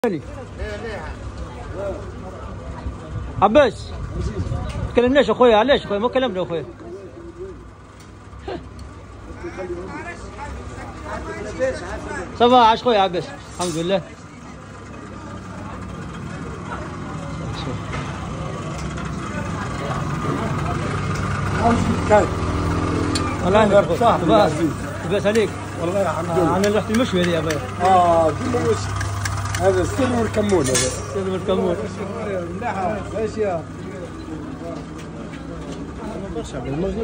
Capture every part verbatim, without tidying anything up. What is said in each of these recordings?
عباس ما كلمناش اخويا. علاش اخويا ما كلمنا اخويا؟ صباح عاش خويا عباس. الحمد لله. والله لاباس عليك. والله الحمد لله. انا رحت المشوي هذه يا بايا. اه ديما هذا السلم والكمون. هذا السلم والكمون. ملاحه ايش يا برشا بالمغرب.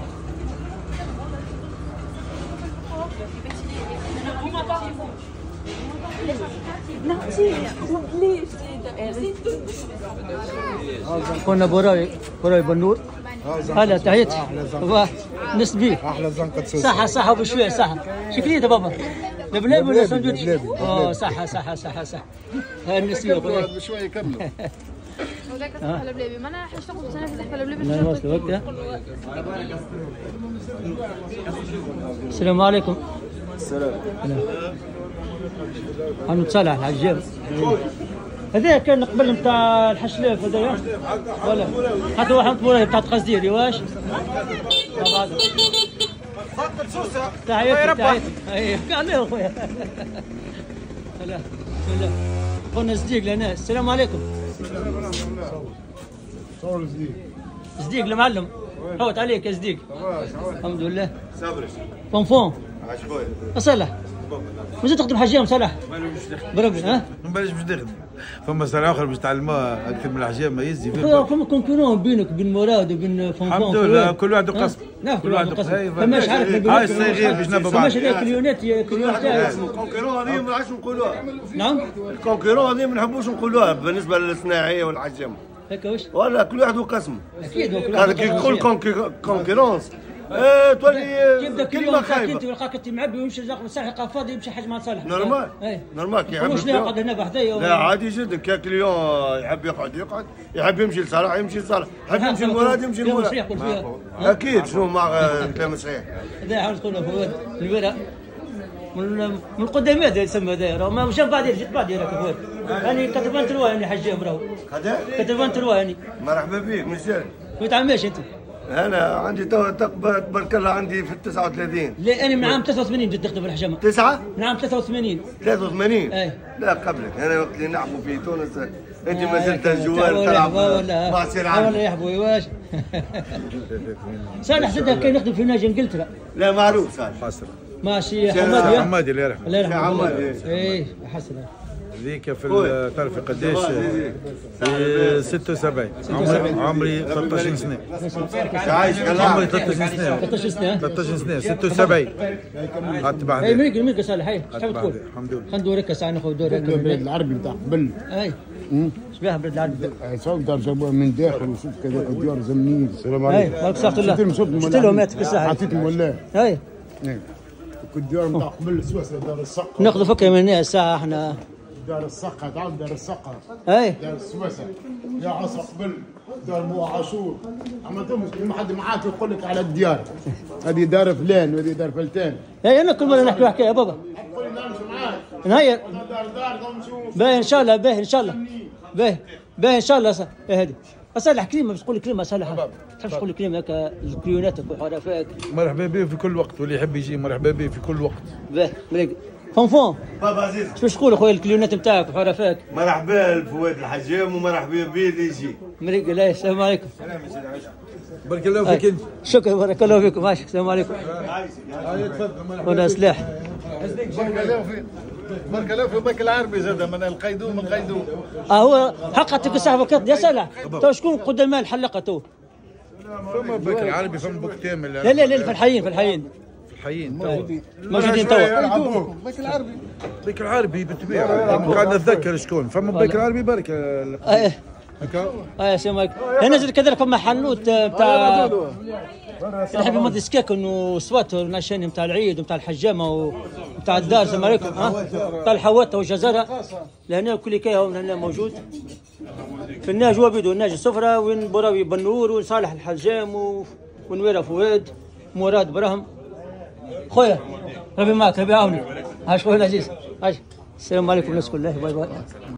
كنا براي براي بنور. هلا تحياتي. نسبي احلى زنقه سوسه. صحه صحه وبشويه صحه. شكلية بابا لبلاب ولا سندوتش؟ لبلابي. اه صحه صحه صحه صح. هاي النسبيه بشويه كملوا. وذاك صح لبلابي ما انا حاجه نقول انا في لبلابي. لا نواصل وقتها. السلام عليكم. السلام. أنا تصالح الحجام. هذا كان قبل نتاع الحشلاف هذايا ولا حتى واحد طبوله بتاعت قصديري واش؟ تحياتي تحياتي. اي قال له اخويا. هلا بسم الله. خونا صديق لنا. السلام عليكم. صور صديق. صديق المعلم. حوت عليك يا صديق. الحمد لله. صبري. فونفون. عاش خويا. صالح. مازال تخدم حجام صالح؟ بربي ها؟ نبلش باش نخدم. فما سنة أخرى باش تعلموها أكثر من الحجام ما يزي فيه. فما كونكورون بينك وبين مراد وبين فونفون. الحمد لله كل واحد قسم. نعم كل واحد قسم. فماش عارف هاي الصغير باش نبى بعض. فماش هذاك كليونات كليون تاعي. الكونكورون هذه ما نعرفش نقولوها. نعم؟ الكونكورون هذه ما نحبوش نقولوها بالنسبة للصناعية والحجام. هكا واش؟ ولا كل واحد وقسمه. اكيد هذا كي يقول كونكورونس ايه تولي كلمة خايبة. انت يلقاك انت معبي ويمشي صالح يلقى فاضي يمشي حاج مع صالح. نورمال. نورمال كي يحب. واش يقعد هنا بحذايا؟ لا عادي جدا. كي كليون يحب يقعد يقعد، يحب يمشي لصالح يمشي لصالح، يحب يمشي لمراد يمشي لمراد. اكيد شنو مع كلام صحيح. هذا حاول تقول فؤاد الورق من من القدامات يسمى هذا راه ما مشى بعد جيت بعد راك فؤاد. راني كتبان تروى راني حجام راهو. هذا؟ كتبان تروى راني. مرحبا بك مزيان. كنت عماش انت؟ انا عندي تو تبارك الله عندي في تسعة وثلاثين. لا انا من عام ثلاثة وثمانين بديت نخدم في الحجامه. تسعة؟ من عام ثلاثة وثمانين. ثلاثة وثمانين؟ اي. لا قبلك. انا وقت اللي نحبوا في تونس انت ما زلت الجوال تلعب مع سير عام. ولا يحبوا واش؟ صالح زاد كان يخدم في نادي انجلترا. لا معروف صالح. حسن. ماشي حمادي. حمادي الله يرحمه. الله يرحمه. حمادي. اي حسن. ذيك في تعرف قداش؟ في ستة وسبعين. عمري عمري ثلاثة عشر سنة. عايش عمري ثلاثة عشر سنة. ثلاثة عشر سنة. ثلاثة عشر سنة ستة وسبعين. قعدت بعد. اي ملك ملك صالح. اي ايش تحب تقول؟ الحمد لله. خلينا ندورك ساعه ناخذ دورك. البلاد العربي نتاع قبل. اي. شبيه البلاد العربي؟ صوت دار جابوها من داخل وشوف كذا الديار زمنين. السلام اي عليكم. بارك صحة الله. شفت لهم مات في الساحه. عطيتهم ولا؟ اي. الديار نتاع قبل سويسرا دار السقا. ناخذ فكره من الناس ساعه احنا. دار السقا تعاود دار السقا. اي. دار السويسرا. يا عصا قبل. دار مو عاشور. اما ما حد معاك يقول لك على الديار. هذه دار فلان وهذه دار فلتان. اي انا كل مره نحكي حكايه يا بابا. قول لي نمشي معاك. نهير. دار دار نمشوا. باهي ان شاء الله باهي ان شاء الله. باهي باهي ان شاء الله. ايه هذه. اصلح كلمه باش تقول كلمه صالح. تحبش تقول كلمه هكا الكريوناتك وحرفاك. مرحبا به في كل وقت واللي يحب يجي مرحبا به في كل وقت. باهي مريق. فونفون. بابا عزيز. شو تقول اخويا الكليونات نتاعك وحرفاك؟ مرحبا لفؤاد الحجام ومرحبا به اللي يجي. مريق الله. السلام عليكم. سلام يا سيدي عايش. بارك الله فيك انت. شكرا بارك الله فيكم. ماشي السلام عليكم. هاي تفضل مرحبا. هنا سلاح. بارك الله فيك. بارك الله في البنك العربي زاد من القيدوم من قيدوم. اه هو حقتك صاحبك يا صالح. تو شكون قدماء الحلقه تو؟ فما بنك العربي فما بنك تامل. لا لا لا في الحيين في الحيين. في الحيين موجودين توا. البنك العربي. البنك العربي بالطبيعه. قاعد نتذكر شكون فما البنك العربي برك. ايه. هكا. اه السلام عليكم. هنا نزل كذلك فما حنوت بتاع يحب يمضي سكاك انه سوات ناشين نتاع العيد ونتاع الحجامه ونتاع الدار. السلام عليكم. ها نتاع الحواته والجزره لهنا كل كايه هنا موجود في الناج وبيد والناج السفره وين براوي بنور وصالح الحجام ونويره فؤاد مراد براهم. خويا ربي معك ربي يعاونك. هاش خويا العزيز هاش السلام عليكم الناس كلها، باي باي.